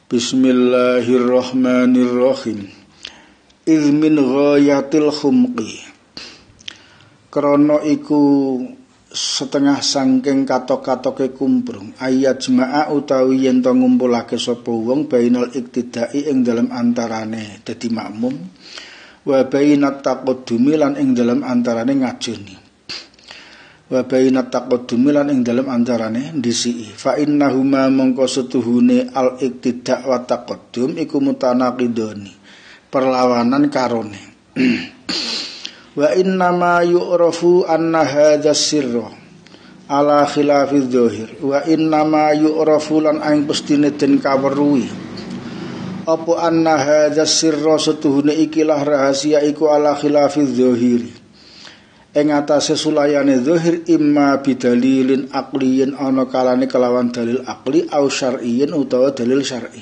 Bismillahirrahmanirrahim. Iz min ghayatil khumqi. Krana iku setengah sangking katok-katoke kumprung. Ayat jema'a utawi yen to ngumpulake sapa wong bainal iktidai ing dalam antarane dadi makmum wa bainat taqaddumi lan ing dalam antarane ngajeni. Wa bainat taqaddumi lan ing dalam antarane ndisiki. Fa innahuma mongko setuhune al iktida wa taqaddum iku mutanaqidoni. Perlawanan karone. Wa innama yu'rafu anna hadza sirra ala khilafiz zahir. Wa innama yu'rafu lan aing pestine den kaweruhi. Apa anna hadza sirra setuhune ikilah rahasia iku ala khilafiz zahiri. Ing atase sulayane zahir imma bidalilin aqliyin ana kalane kelawan dalil aqli au syar'iyyin utawa dalil syar'i.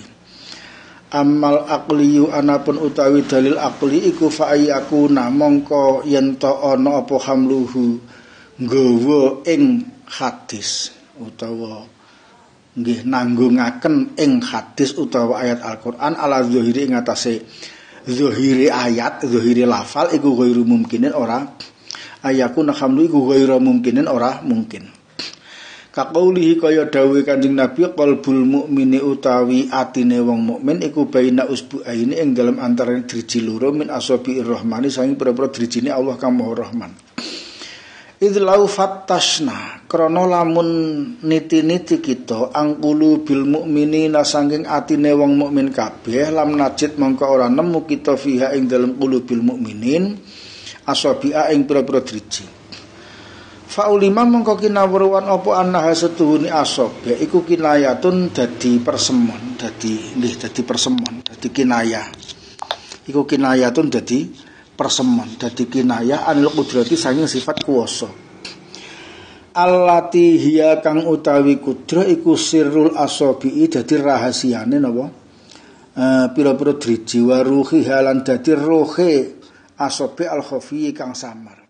Amal aqliyu anapun utawi dalil aqli iku fa ayakuna mongko yen to ana apa hamluhu nggawa ing hadis utawa nggih nanggungaken ing hadis utawa ayat Al-Qur'an ala zahiri ing atase zahiri ayat zahiri lafal iku ghairu mungkinin ora ayakuna hamlu iku ghairu mungkinin ora mungkin. Kaqaulihi kaya dawuhe Kanjeng Nabi qalbul mukmini utawi atine wong mukmin iku baina usbu'aini ing dalam antaraning driji loro min asabiir rahmani saking pira-pira drijine Allah kang Maha Rahman. Idlau fattashna krana lamun niti-niti kita angkulu bil mukminina saking atine wong mukmin kabeh lam najid mongko ora nemu kita fiha ing dalam qulubil mukminin asabi'a ing pira-pira driji. Faulima mongko kinawruan apa annaha setuhuni asobe iku kinayatun dadi persemon dadi persemon dadi kinayah iku kinayatun dadi persemon dadi kinayah anil qudrati saking sifat kuwasa allati hiya kang utawi kudra iku sirrul asobi dadi rahasiane napa pira-pira driji wa ruhi halan dadi rohe asobe al khafi kang samar.